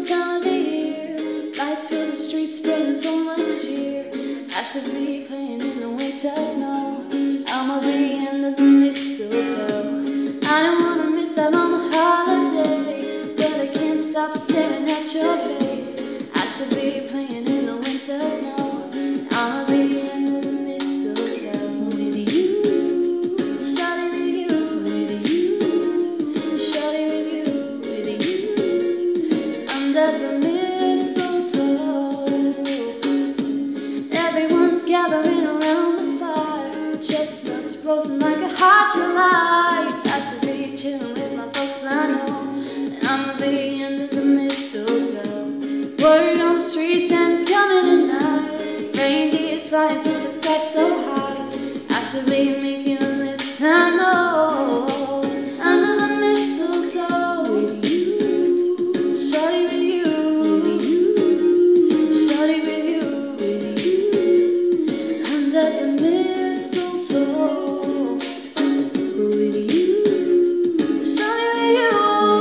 time of the year. Lights fill the streets, spreading so much cheer. I should be playing in the winter snow. I'ma be under the mistletoe. I don't wanna miss out on the holiday, but I can't stop staring at your face. I should be playing in the winter snow. I'ma be under the mistletoe with you, shawty with you, with you, shawty with you, with you, under the mistletoe. Everyone's gathering around the fire, chestnuts roasting like a hot July. I should be chilling with my folks, I know. I'ma be under the mistletoe. Word on the street, Santa's coming tonight. Reindeer's flying through the sky so high. I should be making a list, I know. Under the mistletoe with you, shawty with you, with you, shawty with you, with you, under the mistletoe with you, shawty with you.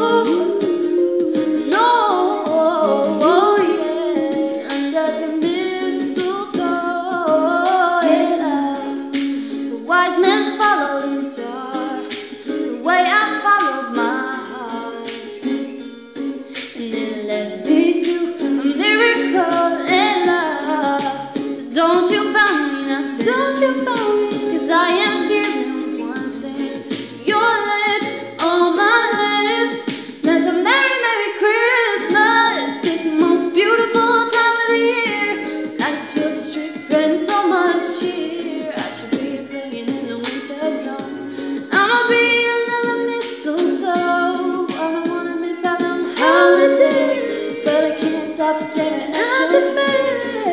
Wise men follow the star, the way I followed my heart, and it led me to a miracle in love. So don't you bound me now, don't you bound me, 'cause I am feeling one thing. Your lips on my lips, that's a merry, merry Christmas. It's the most beautiful time of the year. Lights fill the streets, spreading so much cheer. I should be playing in the winter snow. I'ma be under the mistletoe. I don't wanna miss out on the holiday, but I can't stop staring at your face.